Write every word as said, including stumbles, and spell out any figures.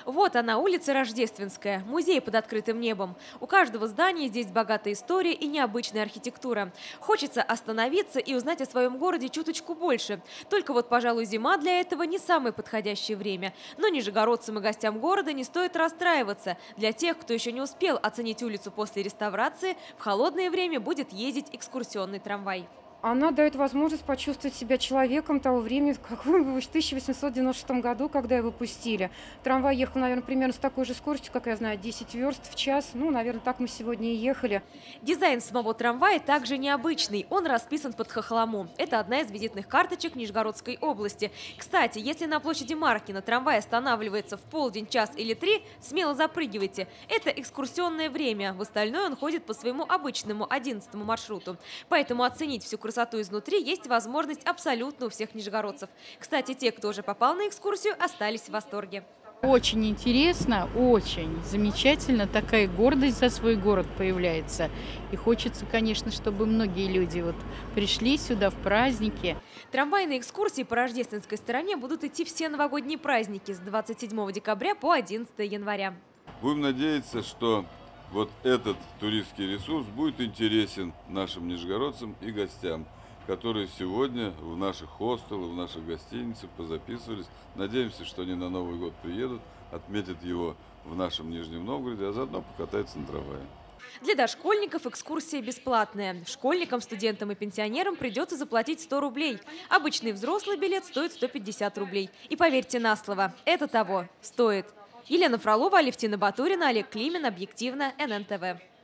Вот она, улица Рождественская, музей под открытым небом. У каждого здания здесь богатая история и необычная архитектура. Хочется остановиться и узнать о своем городе чуточку больше. Только вот, пожалуй, зима для этого не самое подходящее время. Но нижегородцам и гостям города не стоит расстраиваться. Для тех, кто еще не успел оценить улицу после реставрации, в холодное время будет ездить экскурсионный трамвай. Она дает возможность почувствовать себя человеком того времени, какой в тысяча восемьсот девяносто шестом году, когда его пустили. Трамвай ехал, наверное, примерно с такой же скоростью, как я знаю, десять верст в час. Ну, наверное, так мы сегодня и ехали. Дизайн самого трамвая также необычный. Он расписан под хохлому. Это одна из визитных карточек Нижегородской области. Кстати, если на площади Маркина трамвай останавливается в полдень, час или три, смело запрыгивайте. Это экскурсионное время. В остальное он ходит по своему обычному одиннадцатому маршруту. Поэтому оценить всю красоту красоту изнутри есть возможность абсолютно у всех нижегородцев. Кстати, те, кто уже попал на экскурсию, остались в восторге. Очень интересно, очень замечательно. Такая гордость за свой город появляется. И хочется, конечно, чтобы многие люди вот пришли сюда в праздники. Трамвайные экскурсии по рождественской стороне будут идти все новогодние праздники с двадцать седьмого декабря по одиннадцатое января. Будем надеяться, что вот этот туристский ресурс будет интересен нашим нижегородцам и гостям, которые сегодня в наших хостелах, в наших гостиницах позаписывались. Надеемся, что они на Новый год приедут, отметят его в нашем Нижнем Новгороде, а заодно покатаются на трамвае. Для дошкольников экскурсия бесплатная. Школьникам, студентам и пенсионерам придется заплатить сто рублей. Обычный взрослый билет стоит сто пятьдесят рублей. И поверьте на слово, это того стоит. Елена Фролова, Алевтина Батурина, Олег Климин, Объективно, эн эн тэ вэ.